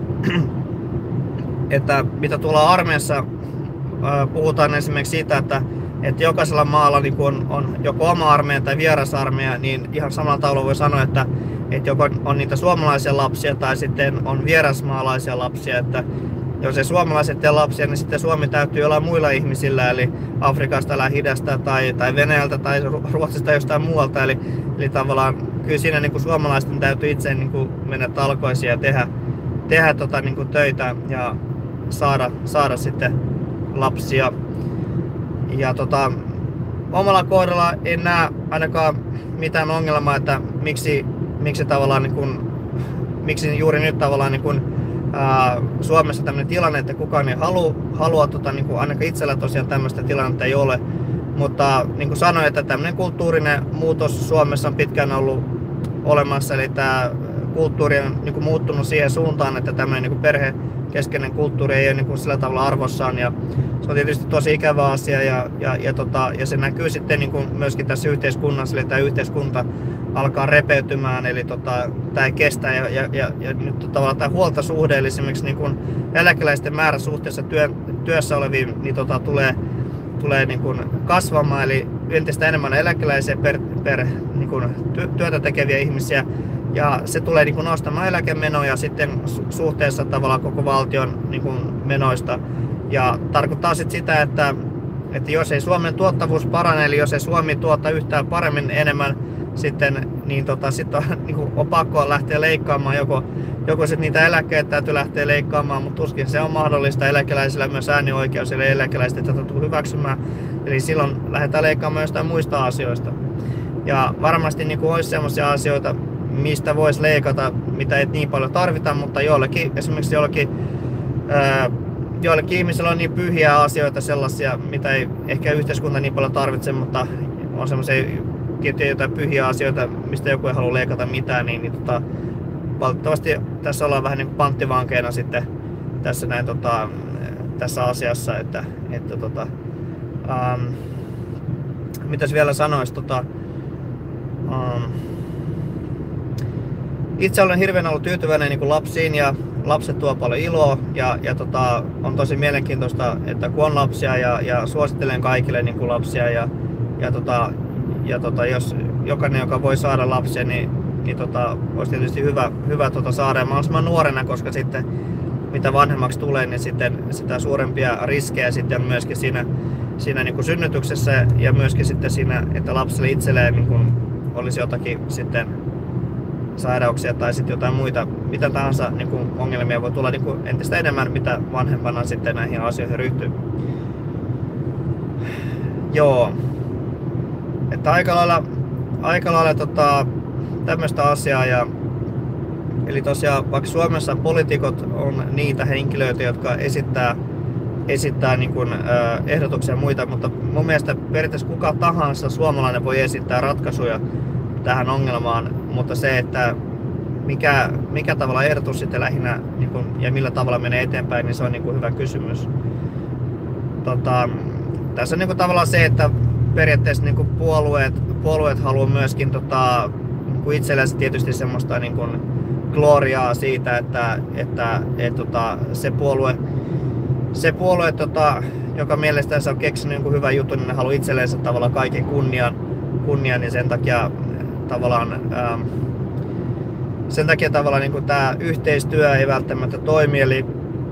että mitä tuolla armeijassa puhutaan esimerkiksi siitä, että, että jokaisella maalla niin on, on joko oma armeija tai vierasarmeija, niin ihan samalla tavalla voi sanoa, että, että joko on niitä suomalaisia lapsia tai sitten on vierasmaalaisia lapsia, että jos ei suomalaiset tee lapsia, niin sitten Suomi täytyy olla muilla ihmisillä, eli Afrikasta, Lähi-idästä tai, tai Venäjältä tai Ruotsista jostain muualta. Eli, eli tavallaan kyllä siinä niin kuin suomalaisten täytyy itse niin kuin mennä talkoisiin ja tehdä, tehdä tota, niin kuin töitä ja saada, saada sitten lapsia. Ja tota, omalla kohdalla en näe ainakaan mitään ongelmaa, että miksi, miksi, tavallaan niin kuin, miksi juuri nyt tavallaan niin kuin, Ää, Suomessa tämmöinen tilanne, että kukaan ei halua, halua tota, niin kuin ainakaan itsellä tosiaan tämmöistä tilannetta ei ole. Mutta niin kuin sanoin, että tämmöinen kulttuurinen muutos Suomessa on pitkään ollut olemassa, eli tämä kulttuuri on niin kuin muuttunut siihen suuntaan, että tämmöinen niin kuin perhekeskeinen kulttuuri ei ole niin kuin sillä tavalla arvossaan. Ja se on tietysti tosi ikävä asia ja, ja, ja, tota, ja se näkyy sitten niin kuin myöskin tässä yhteiskunnassa, eli tämä yhteiskunta alkaa repeytymään, eli tota, tämä ei kestä ja, ja, ja, ja nyt tavallaan tämä huoltosuhde, eli esimerkiksi niin kun eläkeläisten määrä suhteessa työ, työssä oleviin niin tota, tulee, tulee niin kun kasvamaan, eli entistä enemmän eläkeläisiä per, per niin kun työtä tekeviä ihmisiä, ja se tulee niin kun nostamaan eläkemenoja sitten suhteessa tavallaan koko valtion niin kun menoista, ja tarkoittaa sitten sitä, että, että jos ei Suomen tuottavuus parane, eli jos ei Suomi tuota yhtään paremmin enemmän, sitten niin tota, sit on, niin on pakko lähteä leikkaamaan, joko, joko sit niitä eläkkeitä täytyy lähteä leikkaamaan, mutta tuskin se on mahdollista. Eläkeläisillä myös äänioikeus, eli eläkeläiset tätä tulee hyväksymään, eli silloin lähdetään leikkaamaan jostain muista asioista. Ja varmasti niin olisi sellaisia asioita, mistä voisi leikata, mitä ei niin paljon tarvita, mutta joillekin, esimerkiksi joillekin, ää, joillekin ihmisillä on niin pyhiä asioita sellaisia, mitä ei ehkä yhteiskunta niin paljon tarvitse, mutta on sellaisia tiettyjä jotain pyhiä asioita, mistä joku ei halua leikata mitään, niin, niin tota, valitettavasti tässä ollaan vähän niin kuin panttivankeina sitten tässä, näin, tota, tässä asiassa, että, että tota, ähm, mitäs vielä sanoisi, tota, ähm, itse olen hirveän ollut tyytyväinen niin kuin lapsiin ja lapset tuo paljon iloa ja, ja tota, on tosi mielenkiintoista, että kun on lapsia ja, ja suosittelen kaikille niin kuin lapsia ja, ja tota, Ja tota, jos jokainen, joka voi saada lapsia, niin, niin tota, olisi tietysti hyvä, hyvä tota, saada ja mahdollisimman nuorena, koska sitten mitä vanhemmaksi tulee, niin sitten sitä suurempia riskejä sitten myöskin siinä, siinä niin kuin synnytyksessä ja myöskin sitten siinä, että lapselle itselleen niin kuin olisi jotakin sitten sairauksia tai sitten jotain muita, mitä tahansa niin kuin ongelmia voi tulla niin kuin entistä enemmän, mitä vanhempana sitten näihin asioihin ryhtyy. Joo. Että aika lailla, aika lailla tota, tämmöistä asiaa. Ja, eli tosiaan vaikka Suomessa poliitikot on niitä henkilöitä, jotka esittää, esittää niin kuin, äh, ehdotuksia ja muita, mutta mun mielestä periaatteessa kuka tahansa suomalainen voi esittää ratkaisuja tähän ongelmaan, mutta se, että mikä, mikä tavalla ehdotus sitten lähinnä niin kuin, ja millä tavalla menee eteenpäin, niin se on niin kuin hyvä kysymys. Tota, tässä on niin kuin tavallaan se, että periaatteessa niin kuin puolueet, puolueet haluaa myöskin tota, niin itsellensä tietysti semmoista niin kuin gloriaa siitä, että, että et, tota, se puolue, se puolue tota, joka mielestäni on keksinyt niin kuin hyvän jutun, niin ne haluaa itsellensä tavallaan kaiken kunnian, kunnian ja sen takia tavallaan, ähm, sen takia tavallaan niin kuin tämä yhteistyö ei välttämättä toimi, eli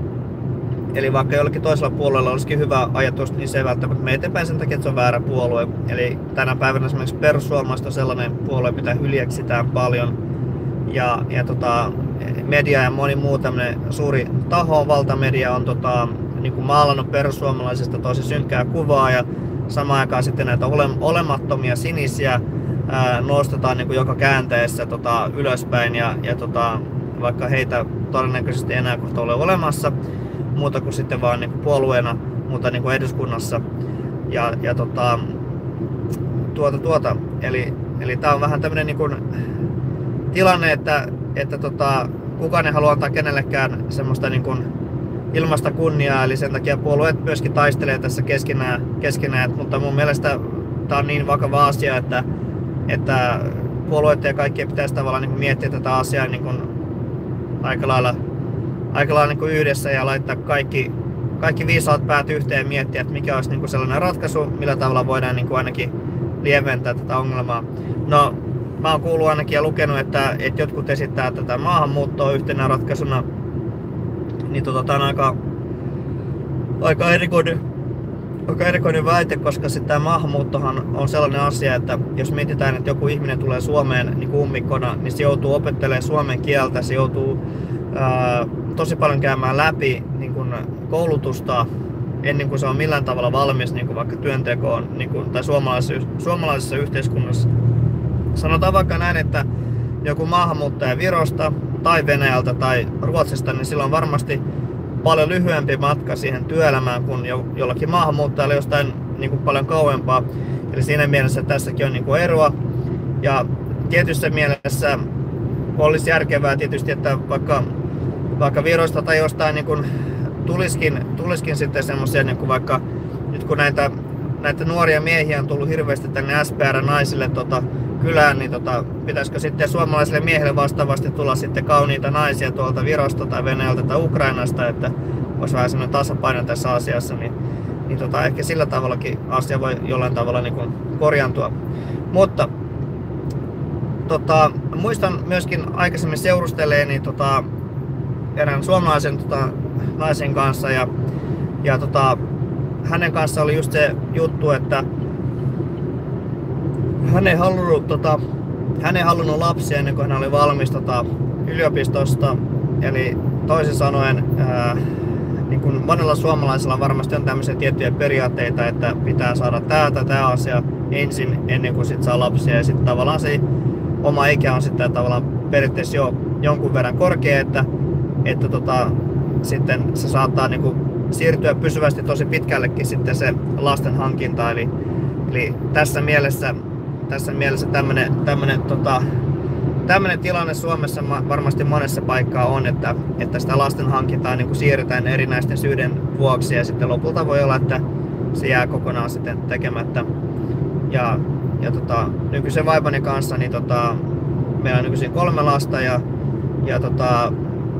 Eli vaikka jollakin toisella puolueella olisikin hyvä ajatus, niin se ei välttämättä mene eteenpäin sen takia, että se on väärä puolue. Eli tänä päivänä esimerkiksi perussuomalaiset on sellainen puolue, mitä hyljeksitään paljon. Ja, ja tota, media ja moni muu tämmöinen suuri taho, valtamedia, on tota, niin kuin maalannut perussuomalaisista tosi synkkää kuvaa. Ja samaan aikaan sitten näitä ole, olemattomia sinisiä ää, nostetaan niin kuin joka käänteessä tota, ylöspäin. Ja, ja tota, vaikka heitä todennäköisesti enää kohta ole olemassa, muuta kuin sitten vaan niin kuin puolueena, mutta niin kuin eduskunnassa. Ja, ja tota, tuota, tuota. Eli, eli tää on vähän tämmönen niin kuin tilanne, että, että tota, kukaan ei halua antaa kenellekään semmoista niin kuin ilmaista kunniaa, eli sen takia puolueet myöskin taistelee tässä keskenään, keskenään. Mutta mun mielestä tää on niin vakava asia, että, että puolueet ja kaikkien pitäisi tavallaan niin kuin miettiä tätä asiaa niin kuin aika lailla aika lailla niin yhdessä ja laittaa kaikki, kaikki viisaat päät yhteen ja miettiä, että mikä olisi niin kuin sellainen ratkaisu, millä tavalla voidaan niin kuin ainakin lieventää tätä ongelmaa. No, mä oon kuullut ainakin ja lukenut, että, että jotkut esittää tätä maahanmuuttoa yhtenä ratkaisuna, niin tota, tämä on aika, aika erikoinen, aika erikoinen väite, koska tämä maahanmuuttohan on sellainen asia, että jos mietitään, että joku ihminen tulee Suomeen niin kuin ummikkona, niin se joutuu opettelemaan suomen kieltä, se joutuu ää, tosi paljon käymään läpi niin kuin koulutusta ennen kuin se on millään tavalla valmis niin kuin vaikka työntekoon niin kuin, tai suomalaisessa, suomalaisessa yhteiskunnassa. Sanotaan vaikka näin, että joku maahanmuuttaja Virosta tai Venäjältä tai Ruotsista, niin sillä on varmasti paljon lyhyempi matka siihen työelämään kuin jo, jollakin maahanmuuttajalla jostain niin kuin paljon kauempaa. Eli siinä mielessä tässäkin on niin kuin eroa. Ja tietyssä mielessä olisi järkevää tietysti, että vaikka, vaikka Virosta tai jostain niin kuin tulisikin, tulisikin sitten semmoisia, niin kuin vaikka nyt kun näitä, näitä nuoria miehiä on tullut hirveästi tänne S P R-naisille tota, kylään, niin tota, pitäisikö sitten suomalaisille miehille vastaavasti tulla sitten kauniita naisia tuolta Virosta tai Venäjältä tai Ukrainasta, että olisi vähän sellainen tasapaino tässä asiassa, niin, niin tota, ehkä sillä tavallakin asia voi jollain tavalla niin kuin korjantua. Mutta tota, muistan myöskin aikaisemmin seurusteleeni tota, erään suomalaisen tota, naisen kanssa ja, ja tota, hänen kanssa oli just se juttu, että hän ei halunnut, tota, hän ei halunnut lapsia ennen kuin hän oli valmis tota, yliopistosta. Eli toisin sanoen, ää, niin kuin monella suomalaisella varmasti on tämmöisiä tiettyjä periaatteita, että pitää saada tää tai tää asia ensin ennen kuin sit saa lapsia. Ja sitten tavallaan se oma ikä on sitten tavallaan periaatteessa jo jonkun verran korkea, että, että tota, sitten se saattaa niin kuin siirtyä pysyvästi tosi pitkällekin sitten se lasten hankinta. Eli, eli tässä mielessä Tässä mielessä tämmönen, tämmönen, tota, tämmönen tilanne Suomessa varmasti monessa paikkaa on, että, että sitä lasten hankintaa niin kuin siirretään erinäisten syiden vuoksi ja sitten lopulta voi olla, että se jää kokonaan sitten tekemättä. Ja, ja tota, nykyisen vaipani kanssa niin tota, meillä on nykyisin kolme lasta ja, ja tota,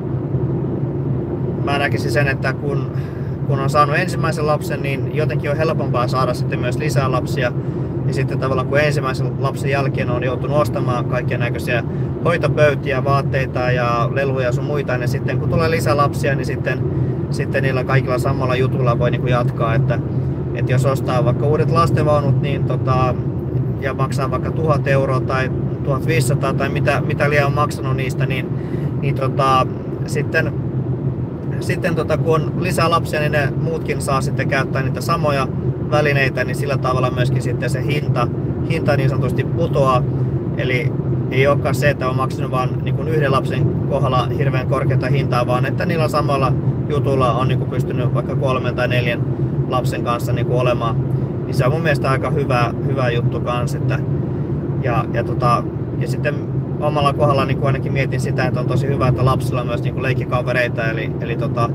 mä näkisin sen, että kun, kun on saanut ensimmäisen lapsen, niin jotenkin on helpompaa saada sitten myös lisää lapsia. Ja sitten tavallaan kun ensimmäisen lapsen jälkeen on joutunut ostamaan kaikkia näköisiä hoitopöytiä, vaatteita ja leluja ja sun muita, niin sitten kun tulee lisää lapsia, niin sitten, sitten niillä kaikilla samalla jutulla voi niin kuin jatkaa. Että, että jos ostaa vaikka uudet lastenvaunut niin tota, ja maksaa vaikka tuhat euroa tai tuhatviisisataa tai mitä, mitä liian on maksanut niistä, niin, niin tota, sitten, sitten tota, kun on lisää lapsia, niin ne muutkin saa sitten käyttää niitä samoja välineitä, niin sillä tavalla myöskin sitten se hinta, hinta niin sanotusti putoaa. Eli ei olekaan se, että on maksanut vain niin kuin yhden lapsen kohdalla hirveän korkeata hintaa, vaan että niillä samalla jutulla on niin kuin pystynyt vaikka kolmen tai neljän lapsen kanssa niin kuin olemaan. Niin se on mun mielestä aika hyvä, hyvä juttu kanssa. Että, ja, ja, tota, ja sitten omalla kohdalla niin kuin ainakin mietin sitä, että on tosi hyvä, että lapsilla on myös niin kuin leikkikavereita. Eli, eli tota,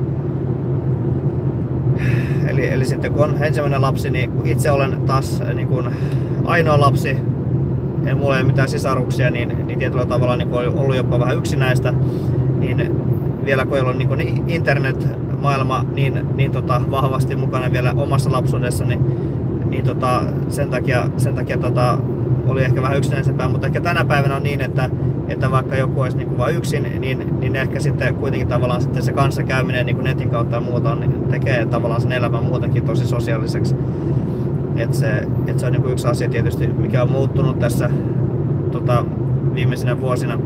Eli, eli sitten kun on ensimmäinen lapsi, niin itse olen taas niin kuin ainoa lapsi, ei mulla ei ole mitään sisaruksia, niin, niin tietyllä tavalla niin kuin on ollut jopa vähän yksinäistä, niin vielä kun ei ollut niin kuin internet-maailma niin, niin tota, vahvasti mukana vielä omassa lapsuudessa, niin, niin tota, sen takia, sen takia tota, oli ehkä vähän yksinäisempää, mutta ehkä tänä päivänä on niin, että, että vaikka joku olisi niin kuin vain yksin, niin, niin ehkä sitten kuitenkin tavallaan sitten se kanssakäyminen niin kuin netin kautta ja muuta niin tekee tavallaan sen elämän muutenkin tosi sosiaaliseksi. Että se, et se on niin kuin yksi asia tietysti, mikä on muuttunut tässä tota, viimeisinä vuosina.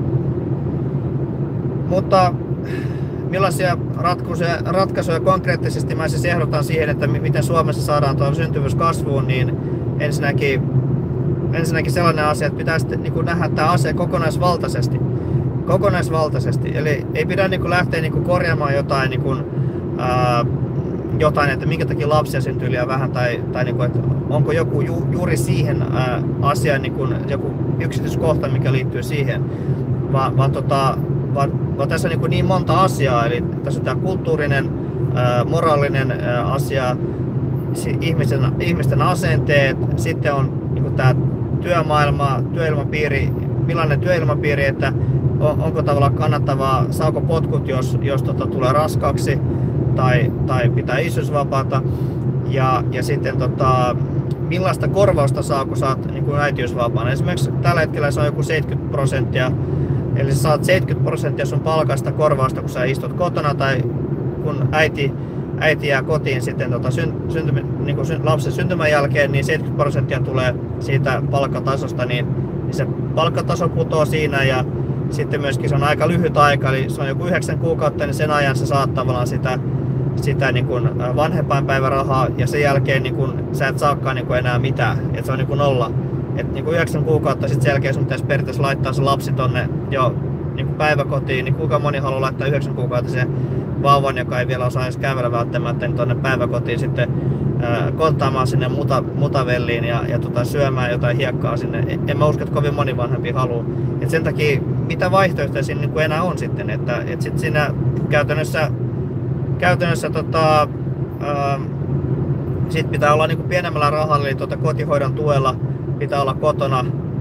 Mutta millaisia ratkaisuja, ratkaisuja konkreettisesti mä siis ehdotan siihen, että miten Suomessa saadaan tuo syntyvyys kasvuun, niin ensinnäkin Ensinnäkin sellainen asia, että pitää sitten niin kuin nähdä tämä asia kokonaisvaltaisesti. Kokonaisvaltaisesti. Eli ei pidä niin kuin lähteä niin kuin korjaamaan jotain, niin kuin, ää, jotain, että minkä takia lapsia syntyy liian vähän, tai, tai niin kuin, että onko joku ju, juuri siihen ää, asiaan niin kuin joku yksityiskohta, mikä liittyy siihen. Va, vaan, tota, vaan, vaan tässä on niin, kuin niin monta asiaa. Eli tässä on tämä kulttuurinen, ää, moraalinen ää, asia, ihmisten, ihmisten asenteet, sitten on niin tämä työmaailma, työilmapiiri, millainen työilmapiiri, että on, onko tavallaan kannattavaa, saako potkut, jos, jos tota, tulee raskaaksi tai, tai pitää isyysvapaata ja, ja sitten tota, millaista korvausta saa, kun saat niin kuin äitiysvapaana. Esimerkiksi tällä hetkellä se on joku seitsemänkymmentä prosenttia, eli sä saat seitsemänkymmentä prosenttia sun palkasta korvausta, kun sä istut kotona tai kun äiti äiti jää kotiin sitten tota, syn, syntymi, niin kuin syn, lapsen syntymän jälkeen, niin seitsemänkymmentä prosenttia tulee siitä palkkatasosta, niin, niin se palkkataso putoaa siinä ja sitten myöskin se on aika lyhyt aika, eli se on joku yhdeksän kuukautta, niin sen ajan sä saat tavallaan sitä, sitä niin kuin vanhempainpäivärahaa ja sen jälkeen niin kuin, sä et saakaan niin kuin enää mitään, että se on niin kuin nolla. Että niin kuin yhdeksän kuukautta sitten sen jälkeen sun pitäisi periaatteessa laittaa se lapsi tonne jo niin kuin päiväkotiin, niin kuinka moni haluaa laittaa yhdeksän kuukautta sen vauvan, joka ei vielä osaa edes kävellä välttämättä, niin tuonne päiväkotiin sitten ää, konttaamaan sinne muta, mutavelliin ja, ja tota, syömään jotain hiekkaa sinne. En mä usko, että kovin moni vanhempi haluaa. Et sen takia, mitä vaihtoehtoja siinä niin kuin enää on sitten, että et sit siinä käytännössä, käytännössä tota, ää, sit pitää olla niin kuin pienemmällä rahalla, eli tota, kotihoidon tuella pitää olla kotona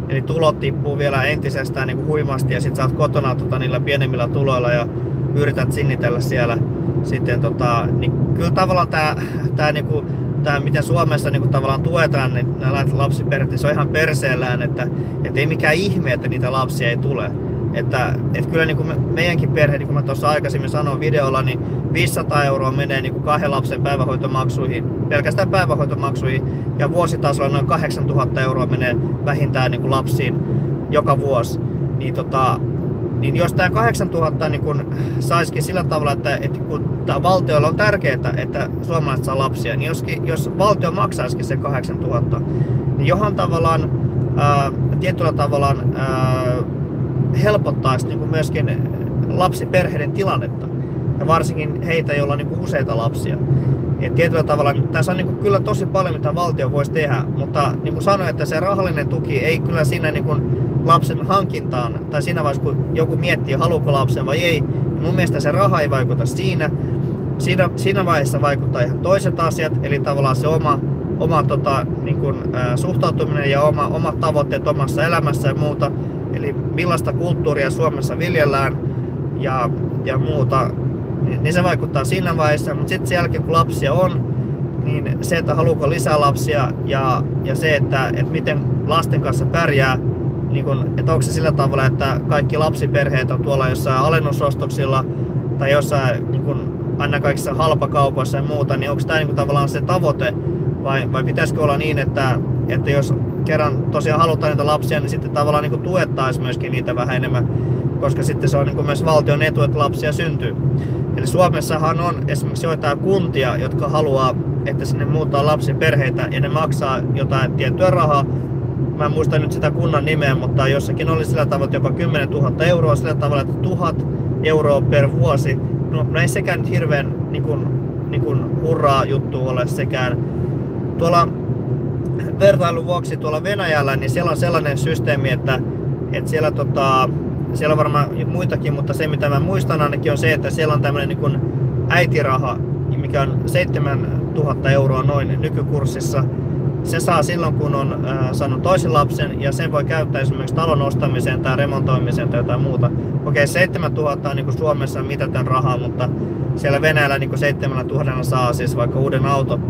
eli tulot tippuu vielä entisestään niin kuin huimasti ja sit sä oot kotona tota, niillä pienemmillä tuloilla ja yrität sinnitellä siellä sitten tota, niin kyllä tavallaan tää, tää, niinku, tää miten Suomessa niinku tavallaan tuetaan niin nämä lapsiperheet, se on ihan perseellään, että et ei mikään ihme, että niitä lapsia ei tule. Että et kyllä niinku me, meidänkin perhe, niin kuin mä tuossa aikaisemmin sanoin videolla, niin viisisataa euroa menee niinku kahden lapsen päivähoitomaksuihin, pelkästään päivähoitomaksuihin, ja vuositasolla noin kahdeksantuhatta euroa menee vähintään niinku lapsiin joka vuosi. Niin tota, Niin jos tämä kahdeksantuhatta niin kun saisikin sillä tavalla, että, että kun tämä valtiolla on tärkeää, että suomalaiset saa lapsia, niin jos, jos valtio maksaisikin sen kahdeksantuhatta, niin johan tavallaan ää, tietyllä tavallaan ää, helpottaisi niin kuin myöskin lapsiperheiden tilannetta. Ja varsinkin heitä, joilla on niin kuin useita lapsia. Et tietyllä tavalla tässä on niin kuin kyllä tosi paljon, mitä valtio voisi tehdä, mutta niin kuin sanoin, että se rahallinen tuki ei kyllä siinä niin kuin lapsen hankintaan, tai siinä vaiheessa kun joku miettii, haluuko lapsen vai ei, niin mun mielestä se raha ei vaikuta siinä. Siinä, siinä vaiheessa vaikuttaa ihan toiset asiat, eli tavallaan se oma, oma tota, niin kuin, ä, suhtautuminen ja oma, omat tavoitteet omassa elämässä ja muuta, eli millaista kulttuuria Suomessa viljellään ja, ja muuta, niin, niin se vaikuttaa siinä vaiheessa, mutta sitten sen jälkeen kun lapsia on, niin se, että haluuko lisää lapsia ja, ja se, että, että miten lasten kanssa pärjää, niin kun, että onko se sillä tavalla, että kaikki lapsiperheet on tuolla jossain alennusostoksilla tai jossain niin kun, aina kaikissa halpakaupoissa ja muuta, niin onko tämä niin kun, tavallaan se tavoite vai, vai pitäisikö olla niin, että, että jos kerran tosiaan halutaan niitä lapsia, niin sitten tavallaan niin kun, tuettaisiin myöskin niitä vähän enemmän, koska sitten se on niin kun, myös valtion etu, että lapsia syntyy. Eli Suomessahan on esimerkiksi joitain kuntia, jotka haluaa, että sinne muuttaa lapsiperheitä ja ne maksaa jotain tiettyä rahaa. Mä en muista nyt sitä kunnan nimeä, mutta jossakin oli sillä tavalla jopa kymmenen tuhatta euroa, sillä tavalla, että tuhat euroa per vuosi. No, no ei sekään nyt hirveän niin kuin, niin kuin hurraa juttu ole sekään. Tuolla vertailun vuoksi tuolla Venäjällä, niin siellä on sellainen systeemi, että, että siellä, tota, siellä on varmaan muitakin, mutta se mitä mä muistan ainakin on se, että siellä on tämmöinen niin kuin äitiraha, mikä on seitsemäntuhatta euroa noin nykykurssissa. Se saa silloin, kun on äh, saanut toisen lapsen, ja sen voi käyttää esimerkiksi talon ostamiseen tai remontoimiseen tai jotain muuta. Okei, seitsemäntuhatta on niin kuin Suomessa mitätön rahaa, mutta siellä Venäjällä niin kuin seitsemäntuhatta saa siis vaikka uuden auto.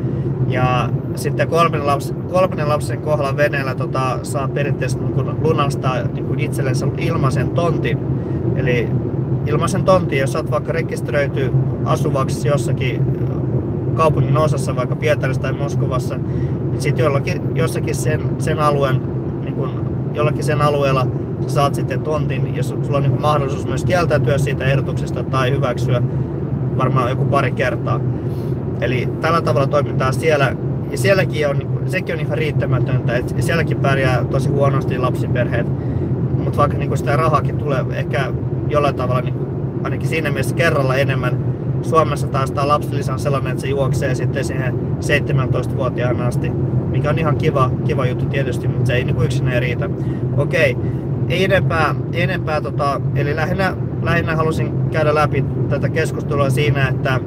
Ja sitten kolmannen lapsen, kolmannen lapsen kohdalla Venäjällä tota, saa periaatteessa niin kuin lunastaa niin kuin itsellensä ilmaisen tontin. Eli ilmaisen tontin, jos olet vaikka rekisteröity asuvaksi jossakin kaupungin osassa, vaikka Pietarissa tai Moskovassa, niin sitten jollakin, jossakin sen, sen alueen, niin kun, jollakin sen alueella sä saat sitten tontin, jos sulla on niin kun mahdollisuus myös kieltäytyä siitä ehdotuksesta tai hyväksyä varmaan joku pari kertaa. Eli tällä tavalla toimitaan siellä, ja sielläkin on, sekin on ihan riittämätöntä, että sielläkin pärjää tosi huonosti lapsiperheet, mutta vaikka niin kun sitä rahakin tulee ehkä jollain tavalla, niin kun, ainakin siinä mielessä kerralla enemmän. Suomessa taas tämä lapsilisä on sellainen, että se juoksee sitten siihen seitsemäntoistavuotiaan asti, mikä on ihan kiva, kiva juttu tietysti, mutta se ei niin yksin ei riitä. Okei, ei enempää, ei enempää tota, eli lähinnä, lähinnä halusin käydä läpi tätä keskustelua siinä, että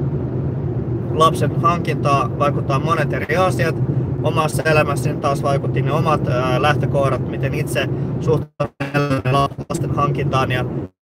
lapsen hankintaa vaikuttaa monet eri asiat. Omassa elämässäni taas vaikutti ne omat ää, lähtökohdat, miten itse suhtaudun lasten hankintaan ja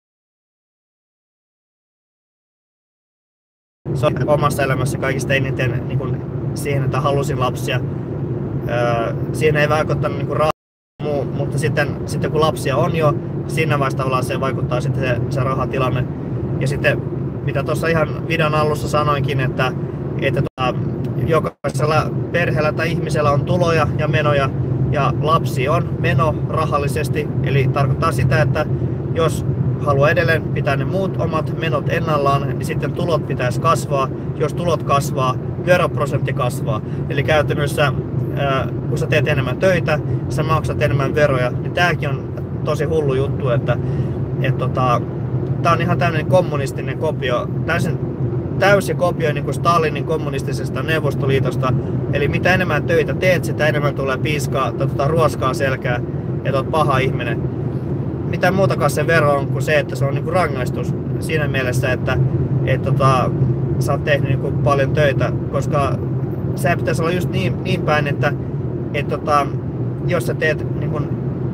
se on omassa elämässä kaikista eniten niin kuin siihen, että halusin lapsia. Öö, siihen ei vaikuttanut niin kuin raha muu, mutta sitten, sitten kun lapsia on jo, siinä vaiheessa tavallaan se vaikuttaa sitten se, se rahatilanne. Ja sitten, mitä tuossa ihan videon alussa sanoinkin, että, että tuota, jokaisella perheellä tai ihmisellä on tuloja ja menoja, ja lapsi on meno rahallisesti, eli tarkoittaa sitä, että jos haluaa edelleen pitää ne muut omat menot ennallaan, niin sitten tulot pitäisi kasvaa. Jos tulot kasvaa, veroprosentti kasvaa. Eli käytännössä, kun sä teet enemmän töitä, sä maksat enemmän veroja, niin tääkin on tosi hullu juttu, että et tota, tää on ihan tämmöinen kommunistinen kopio, täysin täysi kopio niin kuin Stalinin kommunistisesta Neuvostoliitosta. Eli mitä enemmän töitä teet, sitä enemmän tulee piiskaa, tota, ruoskaa selkää, että oot paha ihminen. Mitä muutakaan se vero on kuin se, että se on niinku rangaistus siinä mielessä, että et, tota, sä oot tehnyt niinku paljon töitä, koska se pitäisi olla just niin, niin päin, että et, tota, jos sä teet niinku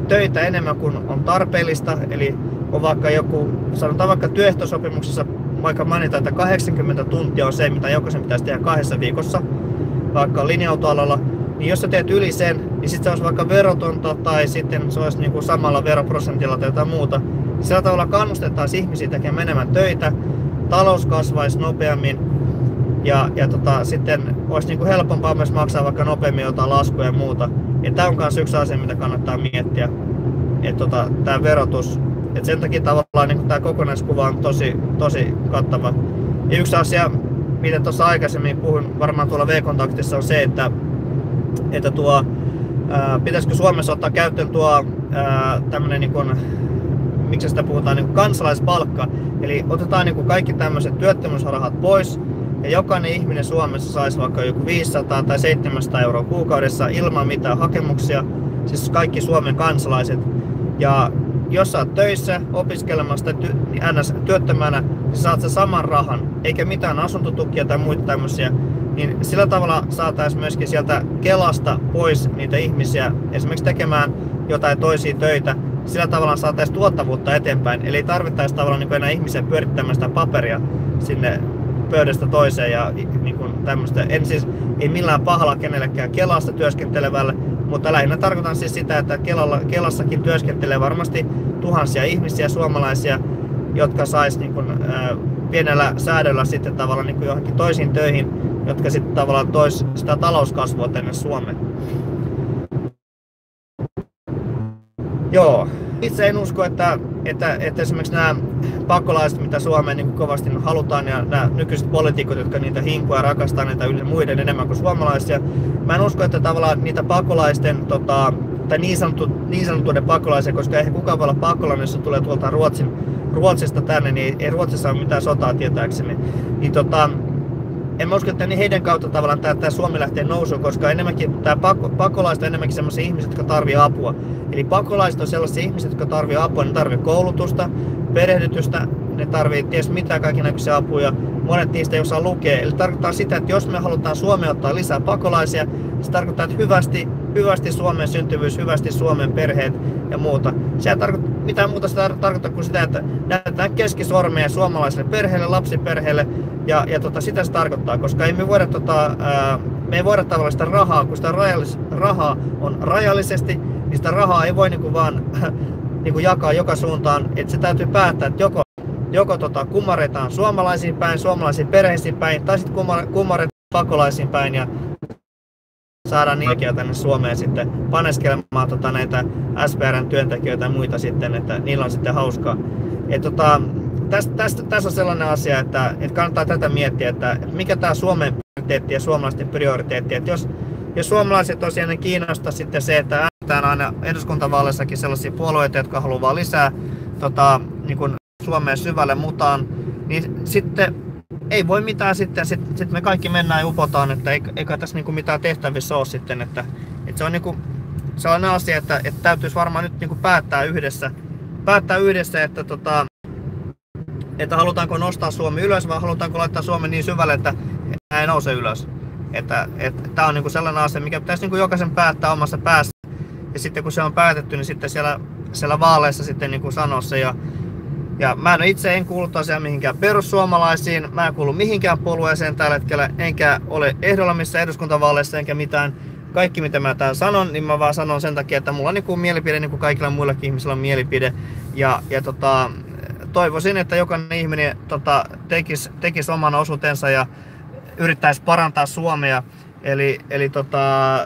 töitä enemmän kuin on tarpeellista, eli on vaikka joku, sanotaan vaikka työehtosopimuksessa, vaikka mainitaan, että kahdeksankymmentä tuntia on se, mitä jokaisen pitäisi tehdä kahdessa viikossa, vaikka linja-autoalalla, niin jos sä teet yli sen, niin sitten se olisi vaikka verotonta tai sitten se olisi niin kuin samalla veroprosentilla tai jotain muuta. Sillä tavalla kannustettaisiin ihmisiä tekemään enemmän töitä, talous kasvaisi nopeammin ja, ja tota, sitten olisi niin kuin helpompaa myös maksaa vaikka nopeammin jotain laskuja ja muuta. Ja tämä on myös yksi asia, mitä kannattaa miettiä, että tota, tämä verotus. Et sen takia tavallaan niin tämä kokonaiskuva on tosi, tosi kattava. Ja yksi asia, mitä tuossa aikaisemmin puhuin varmaan tuolla V-kontaktissa, on se, että, että tuo, ää, pitäisikö Suomessa ottaa käyttöön tuo ää, tämmöinen, niin kuin, miksi sitä puhutaan, niin kuin kansalaispalkka. Eli otetaan niin kuin kaikki tämmöiset työttömyysrahat pois ja jokainen ihminen Suomessa saisi vaikka joku viisisataa tai seitsemänsataa euroa kuukaudessa ilman mitään hakemuksia, siis kaikki Suomen kansalaiset. Ja jos sä oot töissä opiskelemassa ty- ns. Työttömänä, niin saat sen saman rahan, eikä mitään asuntotukia tai muita tämmöisiä, niin sillä tavalla saataisiin myöskin sieltä Kelasta pois niitä ihmisiä esimerkiksi tekemään jotain toisia töitä, sillä tavalla saataisiin tuottavuutta eteenpäin, eli ei tarvittaisi tavallaan niin enää ihmisiä pyörittämään sitä paperia sinne pöydästä toiseen ja niin kuin tämmöistä. En siis, ei millään pahalla kenellekään Kelasta työskentelevälle, mutta lähinnä tarkoitan siis sitä, että Kelalla, Kelassakin työskentelee varmasti tuhansia ihmisiä, suomalaisia, jotka sais niin kuin, ää, pienellä säädöllä sitten tavallaan niin kuin johonkin toisiin töihin, jotka sitten tavallaan tois sitä talouskasvua tänne Suomeen. Joo. Itse en usko, että, että, että esimerkiksi nämä pakolaiset, mitä Suomeen niin kovasti halutaan, ja nämä nykyiset poliitikot, jotka niitä hinkua ja rakastaa niitä yli muiden enemmän kuin suomalaisia, mä en usko, että tavallaan niitä pakolaisten, tota, tai niin, sanottu, niin sanottuiden pakolaisia, koska eihän kukaan voi olla pakolainen, jos se tulee tuolta Ruotsin, Ruotsista tänne, niin ei Ruotsissa ole mitään sotaa tietääkseni. Niin, tota, en mä usko, että niin heidän kautta tavallaan tämä, tämä Suomi lähtee nousuun, koska enemmänkin tämä pako, pakolaiset on enemmänkin sellaisia ihmisiä, jotka tarvitsevat apua. Eli pakolaiset on sellaisia ihmisiä, jotka tarvitsevat apua, ne tarvitsevat koulutusta, perehdytystä, ne tarvitsevat ties mitä kaikennäköisiä apuja, monet niistä ei osaa lukea. Eli tarkoittaa sitä, että jos me halutaan Suomeen ottaa lisää pakolaisia, se tarkoittaa, että hyvästi, hyvästi Suomen syntyvyys, hyvästi Suomen perheet ja muuta. Se ei tarkoita mitään muuta sitä tarkoittaa kuin sitä, että näytetään keskisormeja suomalaisille perheille, lapsiperheille ja, ja tota, sitä se tarkoittaa, koska ei me voida, tota, ää, me ei voida tavallaan sitä rahaa, kun sitä rajallis, rahaa on rajallisesti, niin sitä rahaa ei voi niinku vaan niinku jakaa joka suuntaan, että se täytyy päättää, että joko, joko tota, kumarretaan suomalaisiin päin, suomalaisiin perheisiin päin, tai sitten kumarretaan pakolaisiin päin ja saadaan niitä tänne Suomeen sitten paneskelemaan tota, näitä S P R:n työntekijöitä ja muita sitten, että niillä on sitten hauskaa. Et, tota, tästä, tästä, tässä on sellainen asia, että, että kannattaa tätä miettiä, että mikä tämä Suomen prioriteetti ja suomalaisten prioriteetti. Että jos, jos suomalaiset tosiaan kiinnostaa sitten se, että äänestetään aina eduskuntavaaleissakin sellaisia puolueita, jotka haluaa lisää tota, niin kuin Suomeen syvälle mutaan, niin sitten ei voi mitään sitten, sitten sit me kaikki mennään ja upotaan, että eikä tässä niinku mitään tehtävissä ole sitten, että, että se on niinku sellainen asia, että, että täytyisi varmaan nyt niinku päättää yhdessä, päättää yhdessä, että, tota, että halutaanko nostaa Suomi ylös vai halutaanko laittaa Suomi niin syvälle, että ei nouse ylös. Että, että tämä on niinku sellainen asia, mikä pitäisi niinku jokaisen päättää omassa päässä, ja sitten kun se on päätetty, niin sitten siellä, siellä vaaleissa sitten niinku sanoa se. Ja, Ja mä en itse en kuulu tosiaan mihinkään perussuomalaisiin, mä en kuulu mihinkään puolueeseen tällä hetkellä, enkä ole ehdolla missä eduskuntavaaleissa enkä mitään. Kaikki mitä mä täällä sanon, niin mä vaan sanon sen takia, että mulla on niin mielipide, niin kuin kaikilla muillakin ihmisillä on mielipide. Ja, ja tota, toivoisin, että jokainen ihminen tota, tekisi, tekisi oman osuutensa ja yrittäisi parantaa Suomea. Eli, eli tota,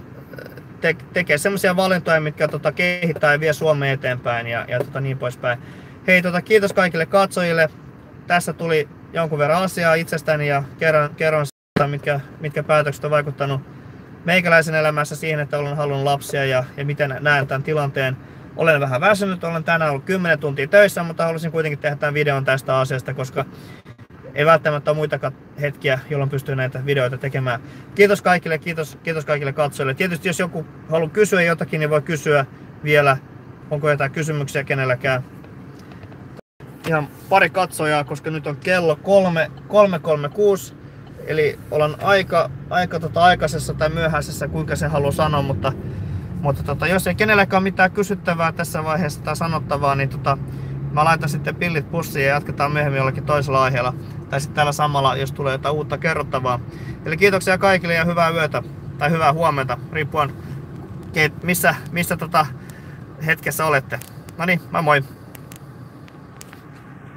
te, tekee semmoisia valintoja, mitkä tota, kehittää ja vie Suomea eteenpäin ja, ja tota, niin poispäin. Hei, tota, kiitos kaikille katsojille. Tässä tuli jonkun verran asiaa itsestäni ja kerron, kerron sitä, mitkä, mitkä päätökset on vaikuttanut meikäläisen elämässä siihen, että olen halunnut lapsia ja, ja miten näen tämän tilanteen. Olen vähän väsynyt, olen tänään ollut kymmenen tuntia töissä, mutta halusin kuitenkin tehdä tämän videon tästä asiasta, koska ei välttämättä ole muitakaan hetkiä, jolloin pystyy näitä videoita tekemään. Kiitos kaikille, kiitos, kiitos kaikille katsojille. Tietysti jos joku haluaa kysyä jotakin, niin voi kysyä vielä, onko jotain kysymyksiä kenelläkään. Ihan pari katsojaa, koska nyt on kello kolme kolmekymmentäkuusi, eli olen aika, aika tota aikaisessa tai myöhäisessä, kuinka se haluaa sanoa, mutta Mutta tota, jos ei kenelläkään ole mitään kysyttävää tässä vaiheessa tai sanottavaa, niin tota, mä laitan sitten pillit pussiin ja jatketaan myöhemmin jollakin toisella aiheella. Tai sitten täällä samalla, jos tulee jotain uutta kerrottavaa. Eli kiitoksia kaikille ja hyvää yötä tai hyvää huomenta, riippuen missä, missä tota hetkessä olette. No niin, moi moi!